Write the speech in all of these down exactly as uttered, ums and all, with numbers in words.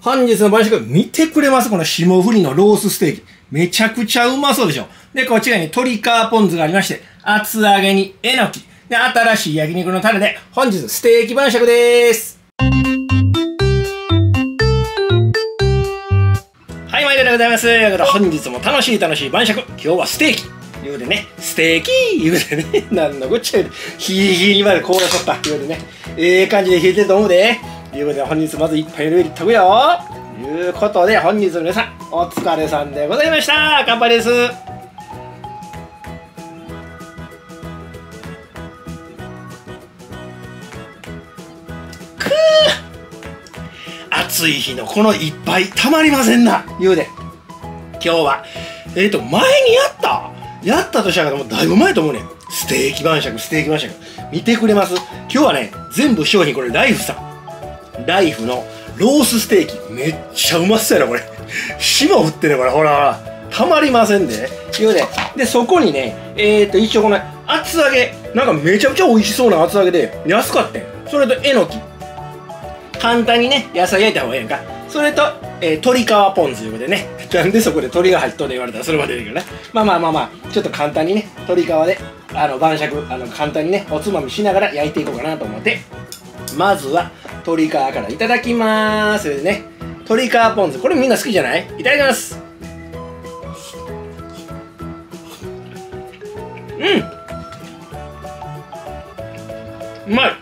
本日の晩食、見てくれますこの霜降りのロースステーキ。めちゃくちゃうまそうでしょ。で、こっち側に鶏皮ポン酢がありまして、厚揚げにえのき。で、新しい焼肉のタレで、本日ステーキ晩食でーす。はい、毎度でございます。本日も楽しい楽しい晩食。今日はステーキ。言うてね、ステーキ言うてね、なんのこっちゃ言うて、ヒーヒーにまで凍らしとった。言うてね、ええー、感じで冷えてると思うで。ということで、本日まず一杯の上に炊くよ。ということで、本日の皆さん、お疲れさんでございました。乾杯です。くー暑い日のこの一杯、たまりませんな。言うで。今日は、えっと、前にやったやったとしたらもうだいぶ前と思うねん。ステーキ晩酌、ステーキ晩酌。見てくれます？今日はね、全部商品これライフさん。ライフのロースステーキ。めっちゃうまそうやな、これ。霜降ってね、これ。ほらほら。たまりませんで。いうで。で、そこにね、えーと、一応この厚揚げ。なんかめちゃくちゃ美味しそうな厚揚げで、安かったん。それとえのき。簡単にね、野菜焼いた方がいいやんか。それと、えー、鶏皮ポン酢ということでね。なんでそこで鶏が入っとんで言われたらそれまで出てくるね。まあまあまあまあ、ちょっと簡単にね、鶏皮で、あの、晩酌、あの、簡単にね、おつまみしながら焼いていこうかなと思って。まずは、鶏皮からいただきまーす。それでね、鶏皮ポン酢。これみんな好きじゃない？いただきます。うん。うまい。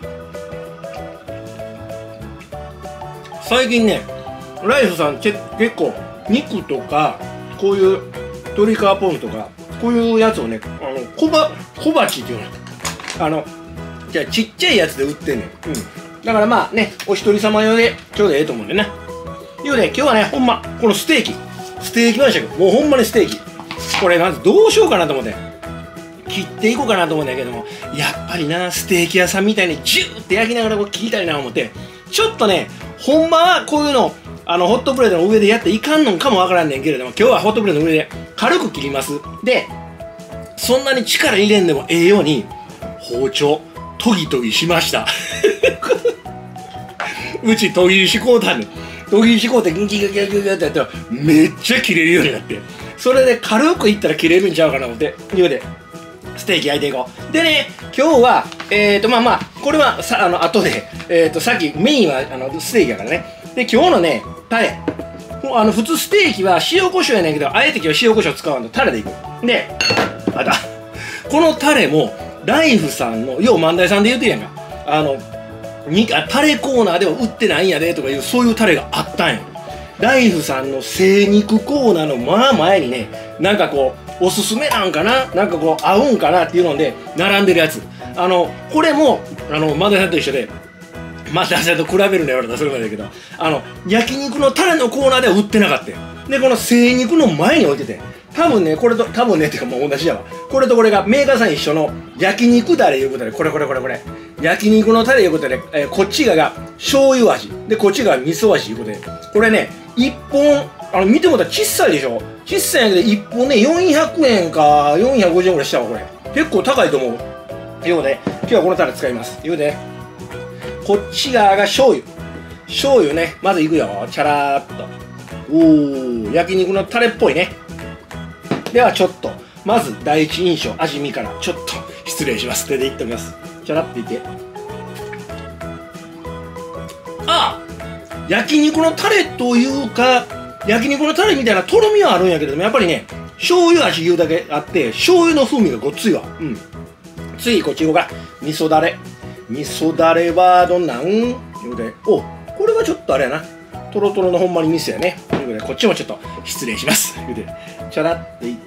最近ね、ライフさん結構肉とかこういう鶏皮ポン酢とかこういうやつをね、あの小ば小鉢っていうの、あのじゃあちっちゃいやつで売ってんねん。うん。だからまあね、お一人様用でちょうどええと思うんでね。いうで今日はね、ほんまこのステーキステーキ晩酌、もうほんまにステーキ。これなんどうしようかなと思って切っていこうかなと思うんだけども、やっぱりなステーキ屋さんみたいにジューって焼きながらこう切りたいなと思って、ちょっとね、ほんまはこういうのあのホットプレートの上でやっていかんのかもわからんねんけれども、今日はホットプレートの上で軽く切ります。でそんなに力入れんでもええように包丁研ぎ研ぎしましたうち研ぎしこうたねん。研ぎしこうてギンギンギンギンギンってやったらめっちゃ切れるようになって、それで軽くいったら切れるんちゃうかな思って言うでステーキ焼いていこう。でね、今日はえーとまあまあこれはさあの後でえーとさっきメインはあのステーキやからね。で今日のねタレ、あの普通ステーキは塩コショウやねんけど、あえて今日塩コショウ使わんとタレでいく。でまたこのタレもライフさんのよう万代さんで言うてるやんか、あのにあタレコーナーでは売ってないんやでとかいう、そういうタレがあったんよ。ライフさんの精肉コーナーのまあ前にね、なんかこうおすすめなんかな、なんかこう合うんかなっていうので並んでるやつ。あのこれもあの万代さんと一緒で、万代さんと比べるのやわれたらそれまでだけど、あの焼肉のタレのコーナーでは売ってなかったよ。でこの精肉の前に置いてて、多分ねこれと多分ねっていうかもう同じやわ。これとこれがメーカーさん一緒の焼肉タレいうことで、これこれこれこれ焼肉のタレいうことで、えー、こっち側が醤油味でこっち側味噌味いうことで、これねいっぽんあの見てもらったら小さいでしょ。小さいんやけどいっぽんねよんひゃくえんかよんひゃくごじゅうえんぐらいしたわ。これ結構高いと思うようで、今日はこのタレ使いますいうで、こっち側が醤油醤油ね、まずいくよ、チャラーっと。おー、焼肉のタレっぽいね。ではちょっとまず第一印象味見からちょっと失礼します。手でいっておきます。チャラっていって、あ焼肉のタレというか焼肉のタレみたいなとろみはあるんやけれども、やっぱりね醤油味いうだけあって醤油の風味がごっついわ。うん。次こっち行こうか。味噌だれ味噌だれはどんなんいうで、おこれはちょっとあれやな、トロトロのほんまに味噌やね。ということでこっちもちょっと失礼しますいうで、チャラっていって、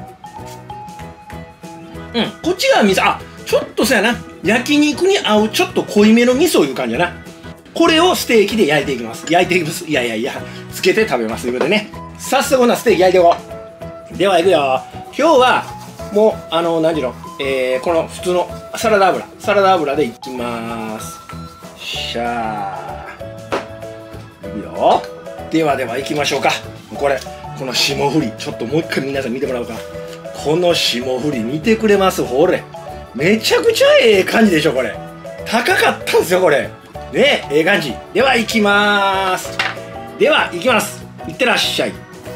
うんこっちが味噌、あちょっとそうやな、焼肉に合うちょっと濃いめの味噌いう感じやな。これをステーキで焼いていきます。焼いていきます。いやいやいやつけて食べますということでね、早速なステーキ焼いていこう。ではいくよ。今日はもうあの何時の、えー、この普通のサラダ油サラダ油でいきまーす。しゃーいいよ。ではではいきましょうか。これこの霜降りちょっともう一回皆さん見てもらおうか。この霜降り見てくれます？ほれめちゃくちゃええ感じでしょ。これ高かったんですよこれね、ええ感じ。ではいきまーす。 では行きます。いってらっしゃい。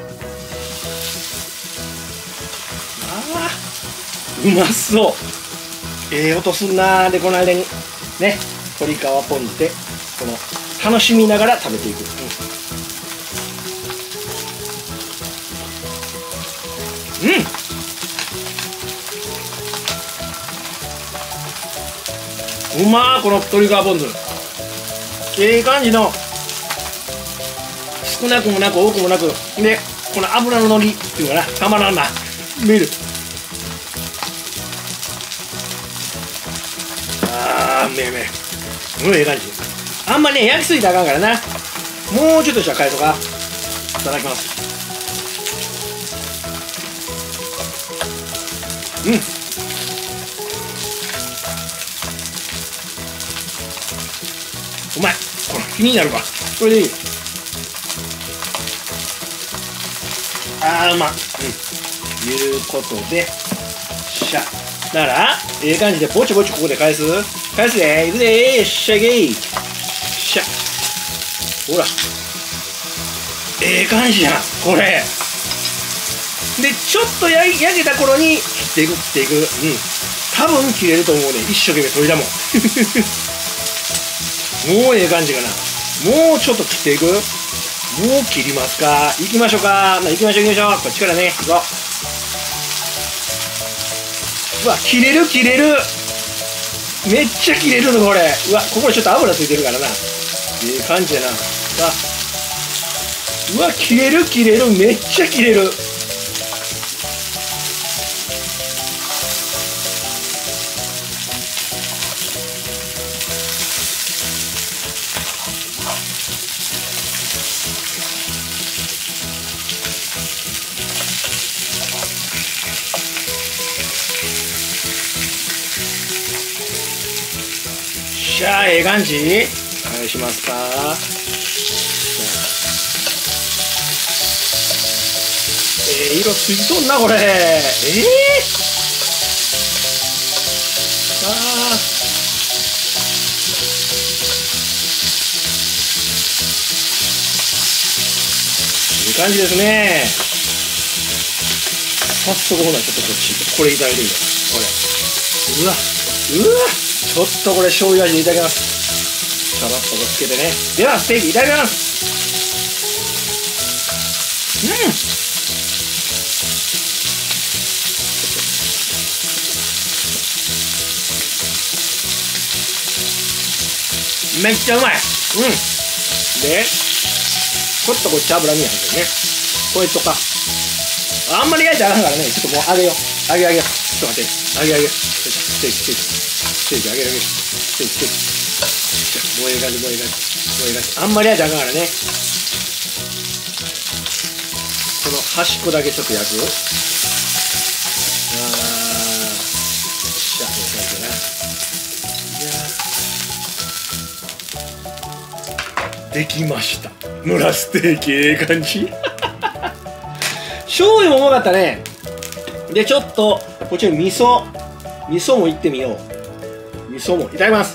あーうまそう。ええ音すんなー。でこの間にね鶏皮ポン酢でこの楽しみながら食べていく、うん、うん、うまー。この鶏皮ポン酢ええ感じの少なくもなく多くもなくでこの油ののりっていうかなたまらんな。見るあーめえめえうんええ感じ。あんまね焼きすぎたらあかんからな。もうちょっとしたら返そうか。いただきます。うんうまい。これ気になるか。これでいい。あーうまっ、うん、いうことでしゃだからええ感じでぼちぼちここで返す返すでいくでー。しゃいけいしゃほらええ感じじゃんこれでちょっと焼焼けた頃に切っていく切っていくうん多分切れると思うね。一生懸命取りだもんもうええ感じかな。もうちょっと切っていく。もう切りますか。行きましょうか。まあ、行きましょう行きましょう。こっちからね行こう。うわ切れる切れる。めっちゃ切れるのこれ。うわここにちょっと油ついてるからな。ええ感じやな。うわ切れる切れる。めっちゃ切れる。じゃあええ感じ返しますか。ええ色ついとんなこれ。ええー、あーいい感じですね。早速ほなちょっとこっちこれいただいてみよう。これうわうわちょっとこれ醤油味でいただきます。さらっとつけてね。ではステーキいただきます。うんめっちゃうまい。うんでちょっとこっち油見やんけどね。こいつとかあんまり焼いてあかんからね。ちょっともう揚げよう揚げ揚げ。ちょっと待って揚げ揚げ。ステーキステーキステーキ揚げ揚げ。ステーキステーキもうええ感じもうええ感じもうええ感じ。あんまり焼いてあかんからね。この端っこだけちょっと焼く。あーしゃええ感じだな。いやできました。野良ステーキええ感じ醤油もうまかったね。でちょっとこっちに味噌味噌もいってみよう。味噌もいただきます。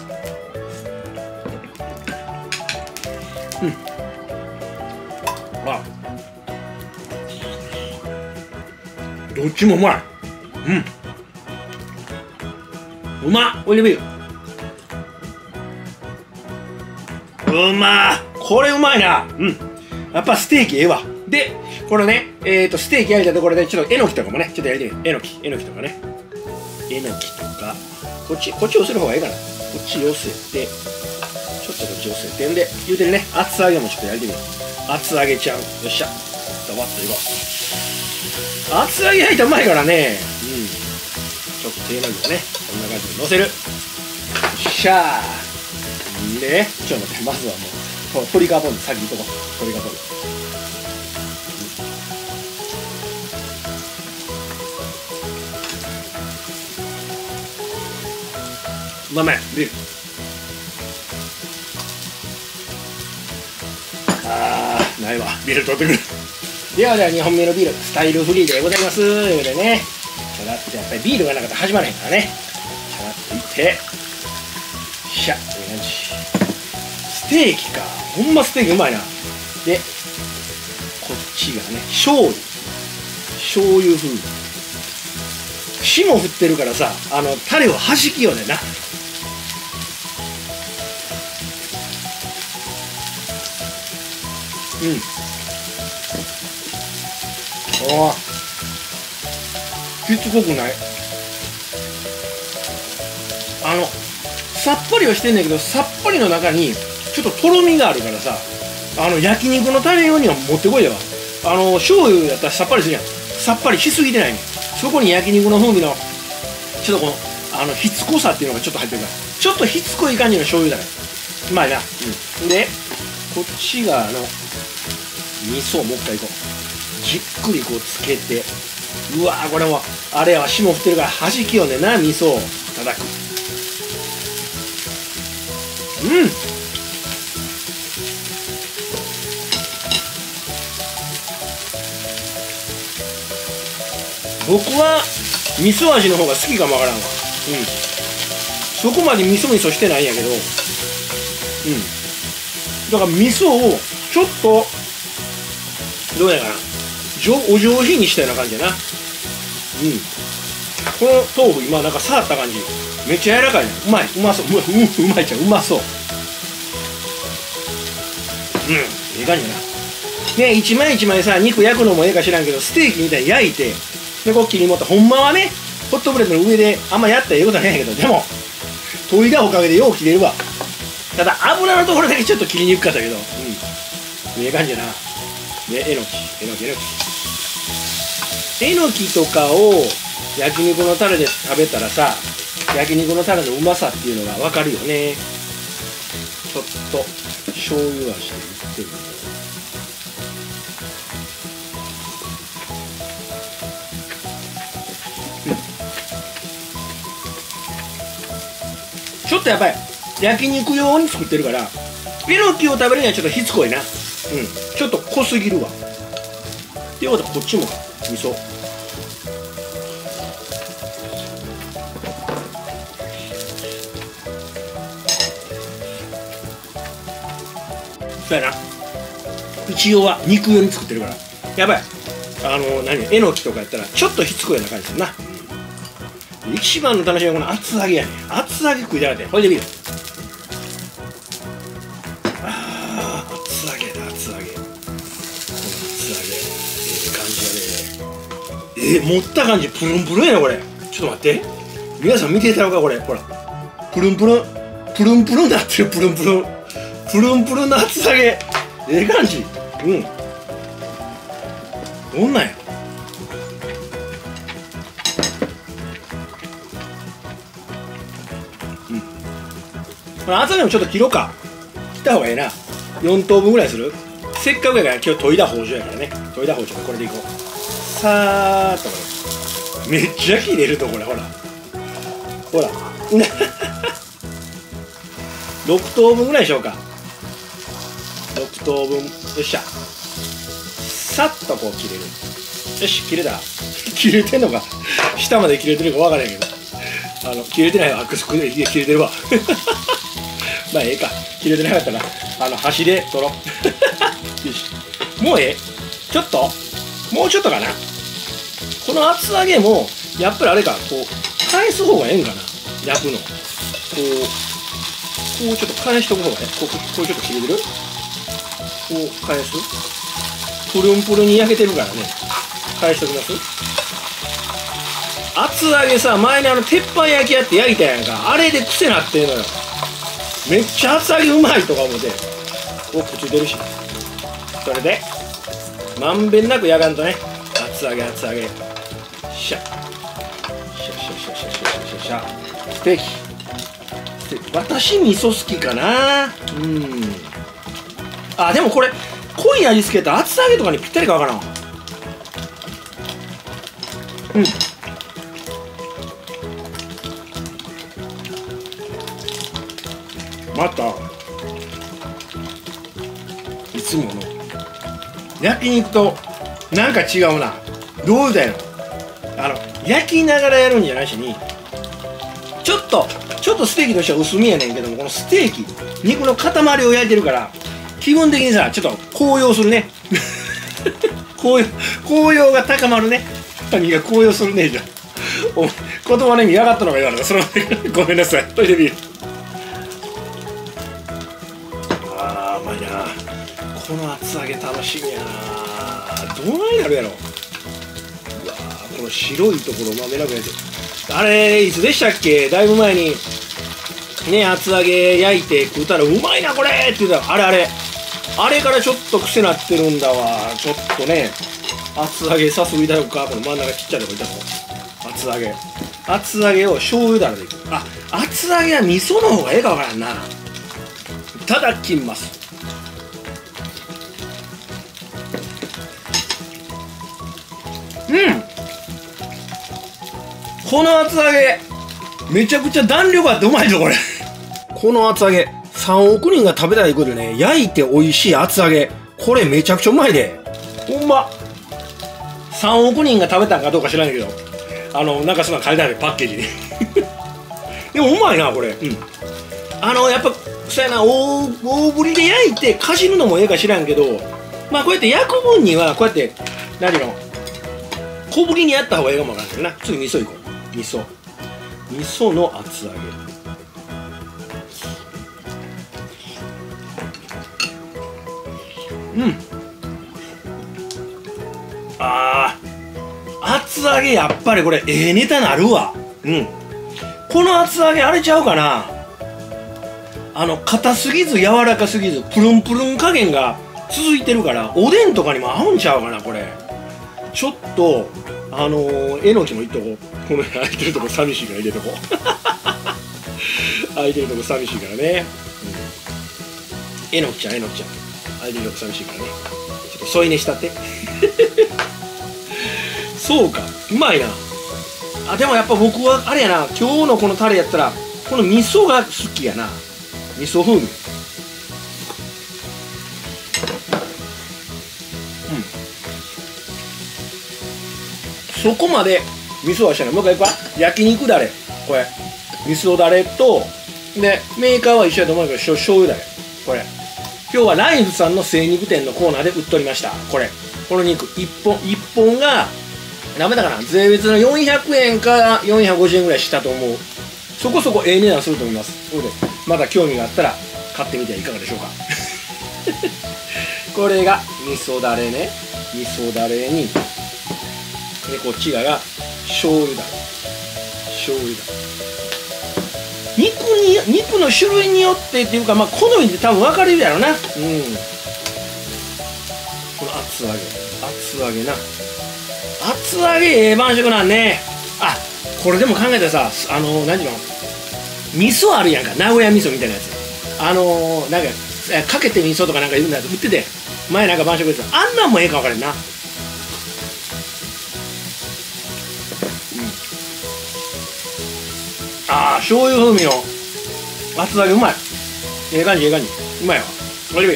うんあどっちもうまい。うんうまっ。オリーブ油うまー。これうまいな。うんやっぱステーキええわ。でこれねえっとステーキ焼いたところでちょっとえのきとかもねちょっとやりてみる。えのきえのきとかねえのきとかこっちこっち寄せる方がいいかな。こっち寄せてちょっとこっち寄せてんで言うてるね。厚揚げもちょっとやりてみよう。厚揚げちゃんよっしゃドバッといこう。厚揚げ焼いたらうまいからね。うんちょっと手のひらねこんな感じでのせる。よっしゃーでちょっと待ってまずはもう鶏皮ポン酢先にいとこう。鶏皮ポン酢うまめビール。あーないわビール取ってくる。ではではにほんめのビールスタイルフリーでございますということでねちょらっとやっぱりビールがなかったら始まらへんからねちょらっといってしゃいい感じ。ステーキかほんまステーキうまいな。 でこっちがね醤油醤油風味霜降ってるからさ、あのタレをはじきよねな。うん、ああしつこくない。あのさっぱりはしてんねんけど、さっぱりの中にちょっととろみがあるからさ、あの焼肉のタレ用にはもってこいだわ。あの醤油やったらさっぱりするやん。さっぱりしすぎてないねん。そこに焼肉の風味のちょっとこのあのひつこさっていうのがちょっと入ってるから、ちょっとひつこい感じの醤油だね。うまいな。うん、でこっち側の味噌をもう一回いこう。じっくりこうつけて、うわーこれもあれは霜降ってるからはじきよねな。味噌を叩く。うん、僕は味噌味の方が好きかもわからんわ。うん、そこまで味噌味噌してないんやけど、うん、だから味噌をちょっとどうやかな、お上品にしたような感じやな。うん、この豆腐今なんか触った感じめっちゃ柔らかいな。うまい、うまそう、うまううまいちゃんうまそう。うん、ええ感じやな。ね、一枚一枚さ肉焼くのもええか知らんけど、ステーキみたいに焼いてでこう切り持った。ほんまはねホットプレートの上であんまやったらええことはないんやけど、でも研いだおかげでよう切れるわ。ただ油のところだけちょっと切りにくかったけど、うん、ええ感じやな。でえのきえのきえのきえのきとかを焼肉のタレで食べたらさ、焼肉のタレのうまさっていうのが分かるよね。ちょっと醤油味でいってみよう。ちょっとやっぱり焼肉用に作ってるから、えのきを食べるにはちょっとしつこいな。うん、ちょっと濃すぎるわ。っていうことはこっちも味噌。そうやな、一応は肉用に作ってるから、やばい、あの何えのきとかやったらちょっとしつこいような感じするな。一番の楽しみはこの厚揚げやね。厚揚げ食いたかった。ほいで見る。あー厚揚げだ、厚揚げ。この厚揚げええ感じやね。えー、持った感じプルンプルンやなこれ。ちょっと待って、皆さん見ていただろうかこれ。ほらプルンプルンプルンプルンなってる。プルンプルンプルンプルンの厚揚げええ感じ。うん、どんなんや。うん、これ厚揚げもちょっと切ろうか。切った方がええな。よん等分ぐらいする。せっかくやから今日研いだ包丁やからね。研いだ包丁でこれでいこう。さーっとこれめっちゃ切れるとこれ。ほらほらろく等分ぐらいにしようか。ろく等分。よっしゃ、さっとこう切れる。よし切れた。切れてんのか下まで切れてるか分からへんけど、あの切れてないわ。あっそこで切れてるわまあええか。切れてなかったらあの端で取ろうよし、もうええ。ちょっともうちょっとかな。この厚揚げもやっぱりあれか、こう返す方がええんかな。焼くのこうこうちょっと返しとく方がね。こうこうちょっと切れてる。こう返す。プルンプルンに焼けてるからね。返しときます。厚揚げさ、前にあの鉄板焼きやって焼いたやんか。あれで癖なってんのよ。めっちゃ厚揚げうまいとか思って。おくっついてるし。それでまんべんなく焼かんとね。厚揚げ厚揚げ。しゃしゃしゃしゃしゃしゃしゃしゃしゃ。ステーキ。私味噌好きかな。うん。あ、でもこれ濃い味付けた厚揚げとかにぴったりかわからん。うん。またいつもの焼肉となんか違うな。どうだよ。あの焼きながらやるんじゃないしに、ちょっとちょっとステーキとしては薄みやねんけども、このステーキ肉の塊を焼いてるから気分的にさちょっと高揚するね高揚高揚が高まるね。何が高揚するねじゃん。お前言葉の意味分かったのか言われた。そのごめんなさい。トイレビール。あーうまいな。この厚揚げ楽しみやな。どないなるやろ。うわーこの白いところまめなくやってあれいつでしたっけ。だいぶ前にね厚揚げ焼いて食うたらうまいなこれって言ったらあれあれあれからちょっと癖なってるんだわ。ちょっとね厚揚げさすりだよか。この真ん中ちっちゃいとこいたの厚揚げ厚揚げを醤油だれでいく。あ厚揚げは味噌の方がええかわからんな。いただきます。うんこの厚揚げめちゃくちゃ弾力あってうまいぞこれこの厚揚げさんおく人が食べたらいいことでね焼いて美味しい厚揚げこれめちゃくちゃうまいでほんまさんおく人が食べたんかどうか知らないけどあのなんかそんな書いてあるパッケージにでもうまいなこれ。うんあのやっぱそうやな 大, 大ぶりで焼いてかじるのもええか知らんけどまあこうやって焼く分にはこうやって何の小ぶりにやった方がええかもわかんないけどな。次味噌いこう。味噌味噌の厚揚げうんあー厚揚げやっぱりこれええネタなるわ。うんこの厚揚げあれちゃうかな。あの硬すぎず柔らかすぎずプルンプルン加減が続いてるからおでんとかにも合うんちゃうかなこれ。ちょっとあのー、えのきもいっとこう。この空いてるとこ寂しいから入れとこう空いてるとこ寂しいからね、うん、えのきちゃんえのきちゃん空いてるとこ寂しいからねちょっと添い寝したってそうかうまいなあ。でもやっぱ僕はあれやな今日のこのタレやったらこの味噌が好きやな。味噌風味うんそこまで味噌はしてない。もう一回いくわ。焼肉だれこれ味噌だれとでメーカーは一緒やと思うけど醤油だれこれ今日はライフさんの精肉店のコーナーで売っとりました。これこの肉いっぽんいっぽんがダメだかな税別のよんひゃくえんかよんひゃくごじゅうえんぐらいしたと思う。そこそこええ値段すると思います。それでまた興味があったら買ってみてはいかがでしょうかこれが味噌だれね。味噌だれにでこっちがが醤油だ醤油だ肉に肉の種類によってっていうかまあ好みで多分分かれるやろな。うんこの厚揚げ厚揚げな厚揚げええ晩食なんね。あこれでも考えたらさあの何ていうの味噌あるやんか名古屋味噌みたいなやつあのー、なんかかけて味噌とかなんか言うんだやつ売ってて前なんか晩食でさあんなんもええか分からんな。ああ醤油風味の厚揚げうまいええ感じええ感じうまいわおいしい。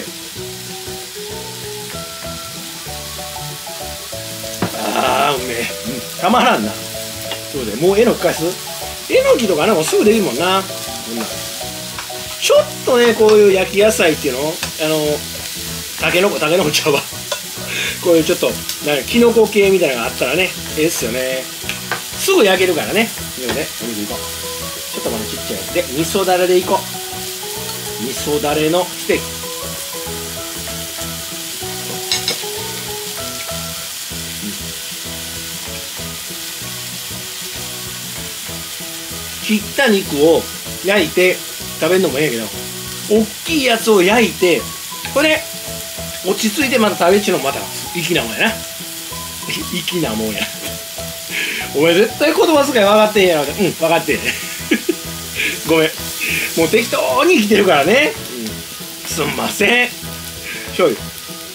ああうめえ、うん、たまらんな。そうでもうえのき返すえのきとかねもうすぐできるもんな。ちょっとねこういう焼き野菜っていうのあのたけのこたけのこちゃうわこういうちょっとなんかきのこ系みたいなのがあったらねええっすよね。すぐ焼けるからね。いいよねお水いこう。ちょっとこのちっちゃいやつで味噌だれでいこう。味噌だれのステーキ、うん、切った肉を焼いて食べるのもええけど大きいやつを焼いてこれで落ち着いてまた食べちのもまた粋なもんやな粋なもんやお前絶対言葉遣い分かってんやろ。うん分かってんごめんもう適当に生きてるからね、うん、すんません。醤油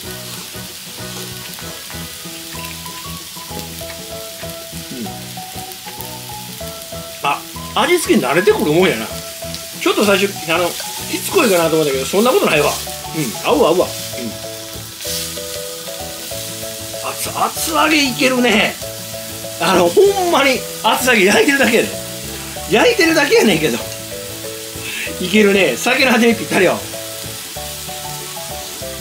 うんあ味付け慣れてくるもんやな。ちょっと最初あのしつこいかなと思ったけどそんなことないわ。うん合うわ合うわ。うん厚厚揚げいけるね。あのほんまに厚揚げ焼いてるだけやで焼いてるだけやねんけどいけるね。酒の果てにぴったりよ。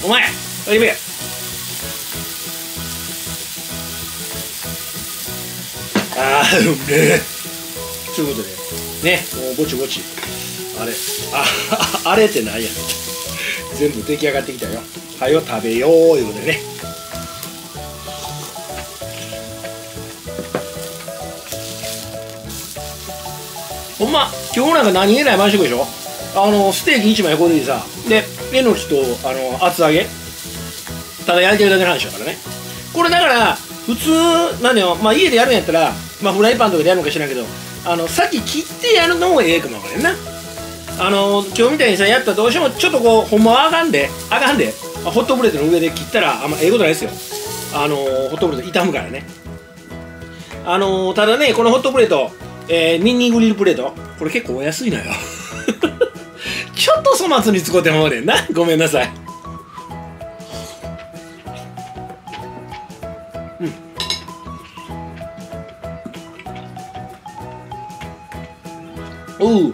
お前オリーブ油あーうめえということでね、もうぼちぼちあれああれってなんやねん全部出来上がってきたよ。はよ食べよういうことでね。ほんま今日なんか何気ない晩食でしょ。あのステーキいちまい横でさ、でえのきとあの厚揚げただ焼いてるだけの話だからね。これだから普通なんだよ、まあ家でやるんやったら、まあフライパンとかでやるのか知らんけど、あの先切ってやるのもええかもわからんな。あの今日みたいにさやったらどうしてもちょっとこうほんまはあかんであかんでホットプレートの上で切ったらあんまええことないですよ。あのホットプレート傷むからね。あのただねこのホットプレート、えー、ミニグリルプレートこれ結構お安いのよちょっと粗末に使ってもうねんな、ごめんなさい。うんおう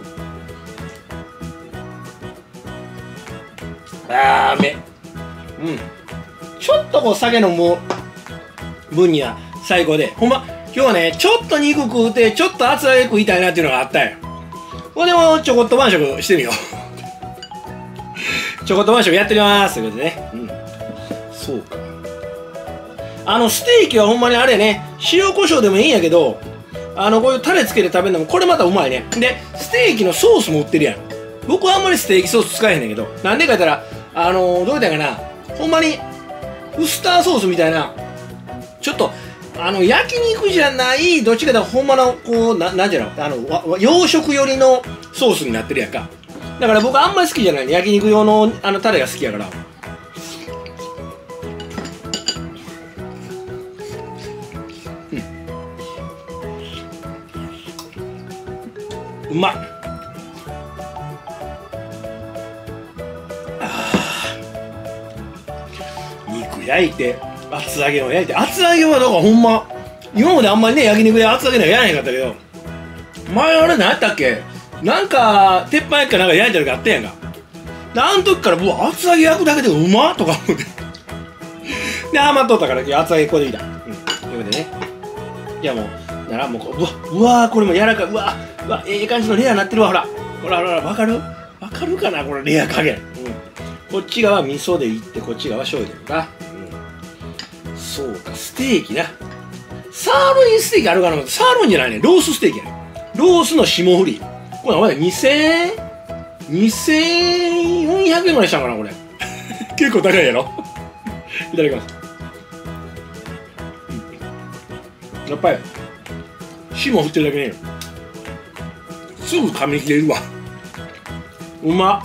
あーめうんちょっとこう酒飲む分には最高で、ほんま今日はねちょっと肉食うてちょっと厚揚げ食いたいなっていうのがあったんよ。ほんでもちょこっと晩食してみようちょこっと晩食やってみますということでね。うんそうか、あのステーキはほんまにあれね塩コショウでもいいんやけど、あのこういうタレつけて食べるのもこれまたうまいね。でステーキのソースも売ってるやん。僕はあんまりステーキソース使えへんねんけど、なんでか言ったらあのー、どうやったかな、ほんまにウスターソースみたいなちょっとあの焼肉じゃないどっちかというとほんまのこう な, なんていうのあの洋食寄りのソースになってるやんか。だから僕あんまり好きじゃないね、焼肉用のあのタレが好きやから。うんうまっ。肉焼いて厚揚げを焼いて、厚揚げはだからほんま今まであんまりね焼肉で厚揚げなんかやらへんかったけど、前あれ何やったっけ、なんか鉄板焼きかなんか焼いてるかあったやんか。あの時からうわ厚揚げ焼くだけでうまっとか思ってで余っとったから厚揚げここでいいだ、うん、ということでね。いやもうならもうこううわうわこれも柔らかい、うわうわええ感じのレアになってるわ。ほらほらほらわかるわかるかなこれレア加減、うん、こっち側味噌でいってこっち側醤油でるか、うん、そうかステーキな、サーロインステーキあるかな。サーロインじゃないね、ロースステーキやね。ロースの霜降りこれまだにせんにせんよんひゃくえんぐらいしたんかなこれ結構高いやろいただきます、うん、やっぱり霜降ってるだけねすぐ噛み切れるわ、うまっ。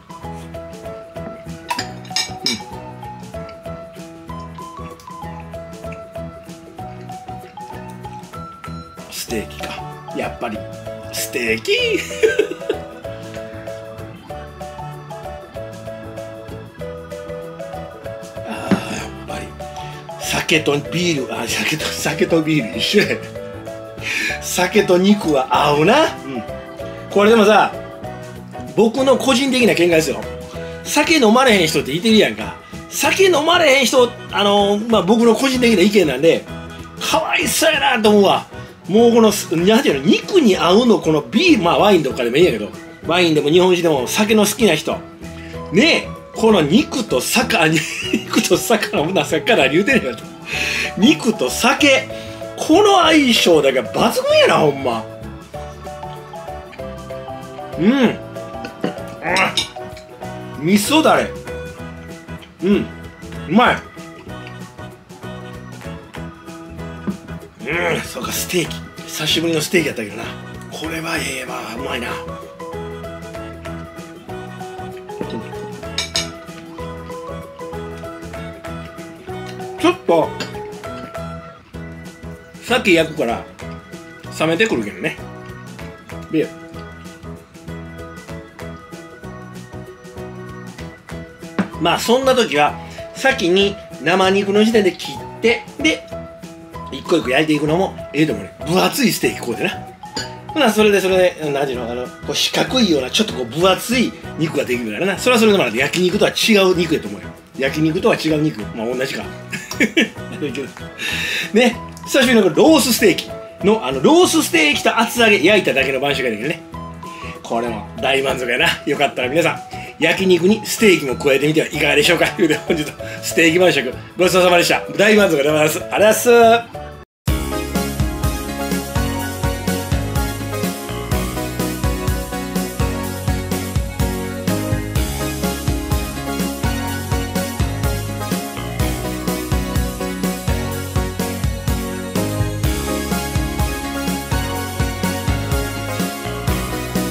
ステーキかやっぱりステーキあーやっぱり酒とビール、あ酒と酒とビール一緒や酒と肉は合うな、うん、これでもさ僕の個人的な見解ですよ。酒飲まれへん人っていてるやんか。酒飲まれへん人あのー、まあ僕の個人的な意見なんでかわいそうやなと思うわ。もうこのなんていうの肉に合うのこのビール、まあワインとかでもいいんやけど、ワインでも日本酒でも酒の好きな人ねえこの肉と酒肉と魚もなさっきから言うてんねんか肉と酒この相性だけ抜群やなほんま。うん味噌だれうんうまい。うんそうかステーキ久しぶりのステーキやったけどな、これはええわうまいな。ちょっとさっき焼くから冷めてくるけどね。でまあそんな時は先に生肉の時点で切ってで一個一個焼いていくのもええと思うね。分厚いステーキこうでな。ほなそれでそれで何ていうのあのこう四角いようなちょっとこう分厚い肉ができるからな。それはそれでまだ焼肉とは違う肉やと思うよ。 焼肉とは違う肉、まあ同じかね、久しぶりのロースステーキのあのロースステーキと厚揚げ焼いただけの晩酌やねんけどね、これも大満足やな。よかったら皆さん焼肉にステーキも加えてみてはいかがでしょうかということで、本日のステーキ晩酌ごちそうさまでした。大満足でございます。ありがとうございます。